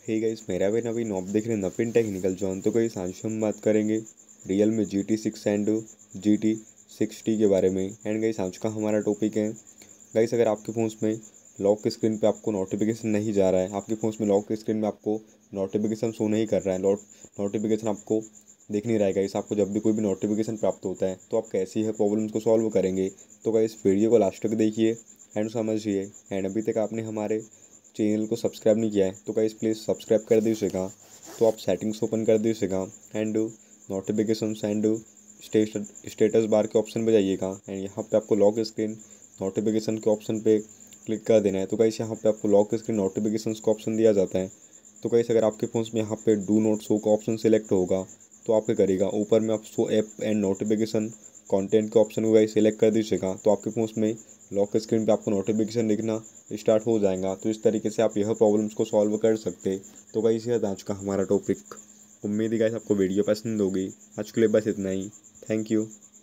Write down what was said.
Hey guys, मेरा भी नवीन आप देख रहे हैं नवीन टेक्निकल जॉन। तो गाइस आज हम बात करेंगे Realme GT6 एंड GT6T के बारे में। एंड गाइस आज का हमारा टॉपिक है गाइस, अगर आपके फ़ोन्स में लॉक स्क्रीन पे आपको नोटिफिकेशन नहीं जा रहा है, आपके फ़ोन्स में लॉक स्क्रीन में आपको नोटिफिकेशन शो नहीं कर रहा है, नोटिफिकेशन आपको दिख नहीं रहा है गाइस, आपको जब भी कोई भी नोटिफिकेशन प्राप्त होता है तो आप कैसी है प्रॉब्लम्स को सॉल्व करेंगे। तो गाइस वीडियो को लास्ट तक देखिए एंड समझिए। एंड अभी तक आपने हमारे चैनल को सब्सक्राइब नहीं किया है तो गाइस प्लीज़ सब्सक्राइब कर दीजिएगा। तो आप सेटिंग्स ओपन कर दीजिएगा and notifications and status bar के ऑप्शन पे जाइएगा एंड यहाँ पे आपको लॉक स्क्रीन नोटिफिकेशन के ऑप्शन पे क्लिक कर देना है। तो गाइस यहाँ पे आपको लॉक स्क्रीन नोटिफिकेशंस का ऑप्शन दिया जाता है। तो गाइस अगर आपके फ़ोन में यहाँ पे डू नॉट शो का ऑप्शन सेलेक्ट होगा तो आप क्या करिएगा, ऊपर में आप show app and notification content के ऑप्शन को गाइस सेलेक्ट कर दीजिएगा। तो आपके फ़ोन में लॉक स्क्रीन पे आपको नोटिफिकेशन दिखना स्टार्ट हो जाएगा। तो इस तरीके से आप यह प्रॉब्लम्स को सॉल्व कर सकते। तो गाइस यह था आज का हमारा टॉपिक। उम्मीद है गाइस आपको वीडियो पसंद होगी। आज के लिए बस इतना ही। Thank you.